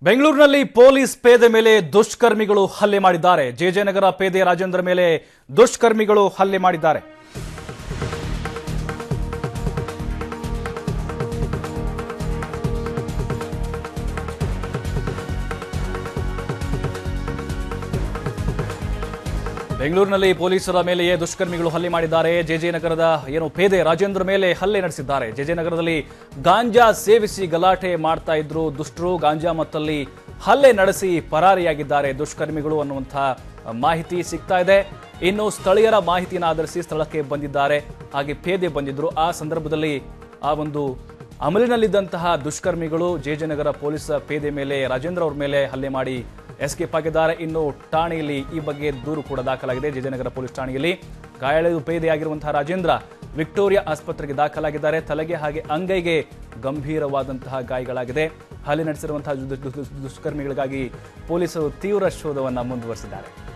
ಬೆಂಗಳೂರಿನಲ್ಲಿ ಪೊಲೀಸ್ ಪೇದೆ ಮೇಲೆ ದುಷ್ಕರ್ಮಿಗಳು ಹಲ್ಲೆ ಮಾಡಿದ್ದಾರೆ. ಜೆಜೆನಗರ ಪೇದೆ ರಾಜೇಂದ್ರ ಮೇಲೆ ದುಷ್ಕರ್ಮಿಗಳು ಹಲ್ಲೆ ಮಾಡಿದ್ದಾರೆ. ಬೆಂಗಳೂರಿನಲ್ಲಿ ಪೊಲೀಸರ ಮೇಲೆಯೇ ದುಷ್ಕರ್ಮಿಗಳು ಹಲ್ಲೆ ಮಾಡಿದ್ದಾರೆ. ಜೆಜೆನಗರದ ಪೇದೆ ರಾಜೇಂದ್ರ ಮೇಲೆ ಹಲ್ಲೆ ನಡೆಸಿದ್ದಾರೆ. ಜೆಜೆನಗರದಲ್ಲಿ ಗಾಂಜಾ ಸೇವಿಸಿ ಗಲಾಟೆ ಮಾಡ್ತಾ ಇದ್ರು ದುಷ್ಟರು. ಗಾಂಜಾ ಮತ್ತಲ್ಲಿ ಹಲ್ಲೆ ನಡೆಸಿ ಪರಾರಿಯಾಗಿದ್ದಾರೆ ದುಷ್ಕರ್ಮಿಗಳು ಅನ್ನುವಂತಹ ಮಾಹಿತಿ ಸಿಗ್ತಾ ಇದೆ. ಇನ್ನು ಸ್ಥಳೀಯರ ಮಾಹಿತಿಯನ್ನು ಆಧರಿಸಿ ಸ್ಥಳಕ್ಕೆ ಬಂದಿದ್ದಾರೆ. ಹಾಗೆ ಪೇದೆ ಬಂದಿದ್ರು. ಆ ಸಂದರ್ಭದಲ್ಲಿ ಆ ಒಂದು ಅಮಲಿನಲ್ಲಿದ್ದಂತಹ ದುಷ್ಕರ್ಮಿಗಳು ಜೆಜೆನಗರ ಪೊಲೀಸ್ ಪೇದೆ ಮೇಲೆ ರಾಜೇಂದ್ರ ಅವರ ಮೇಲೆ ಹಲ್ಲೆ ಮಾಡಿ ಎಸ್ಕೇಪ್ ಆಗಿದ್ದಾರೆ. ಇನ್ನು ಠಾಣೆಯಲ್ಲಿ ಈ ಬಗ್ಗೆ ದೂರು ಕೂಡ ದಾಖಲಾಗಿದೆ. ಜೆಜೆನಗರ ಪೊಲೀಸ್ ಠಾಣೆಯಲ್ಲಿ ಗಾಯಾಳು ಪೇದೆಯಾಗಿರುವಂತಹ ರಾಜೇಂದ್ರ ವಿಕ್ಟೋರಿಯಾ ಆಸ್ಪತ್ರೆಗೆ ದಾಖಲಾಗಿದ್ದಾರೆ. ತಲೆಗೆ ಹಾಗೆ ಅಂಗೈಗೆ ಗಂಭೀರವಾದಂತಹ ಗಾಯಗಳಾಗಿದೆ. ಹಲ್ಲೆ ನಡೆಸಿರುವಂತಹ ದುಷ್ಕರ್ಮಿಗಳಿಗಾಗಿ ಪೊಲೀಸರು ತೀವ್ರ ಶೋಧವನ್ನು ಮುಂದುವರೆಸಿದ್ದಾರೆ.